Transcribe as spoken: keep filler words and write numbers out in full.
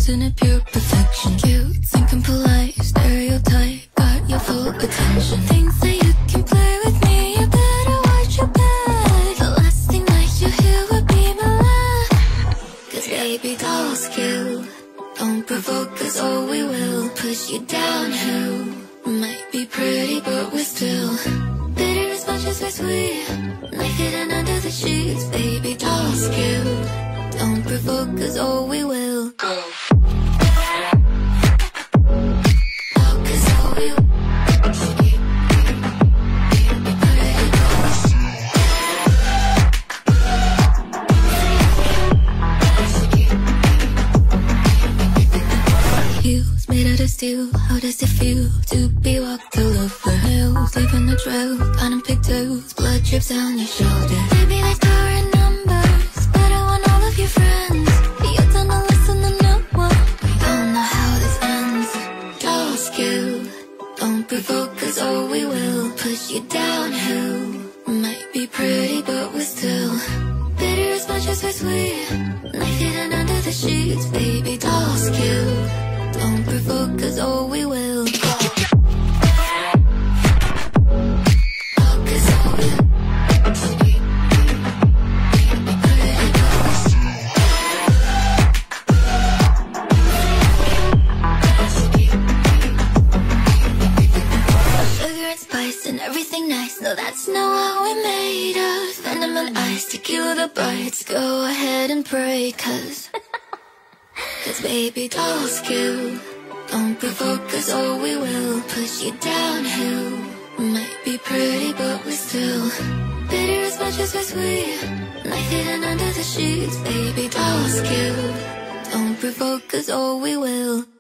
isn't it pure perfection? Cute, thinking polite, stereotype, got your full attention. Think that you can play with me, you better watch your back. The last thing that you hear would be my laugh. Cause baby doll skill, don't provoke us or we will push you downhill. Might be pretty but we're still bitter as much as we're sweet. Knife hidden under the sheets, baby doll skill. Don't provoke us or we will go. Steel. How does it feel to be walked all over hills, leaving a trail, cotton pigtails, blood drips down your shoulder? Baby, like current numbers, but I want all of your friends. You're done to listen to no one. We don't know how this ends. Doll skill, don't provoke us or we will push you downhill. Might be pretty, but we're still bitter as much as we're sweet. Knife hidden under the sheets, baby doll skill. Don't provoke us or we will go. Sugar and spice and everything nice. No, that's not what we made of. Venom and ice to kill the bites. Go ahead and pray, cause Cause baby doll skill, don't provoke us or we will push you downhill. Might be pretty but we're still bitter as much as we're sweet. Knife hidden under the sheets, baby doll skill. Don't provoke us or we will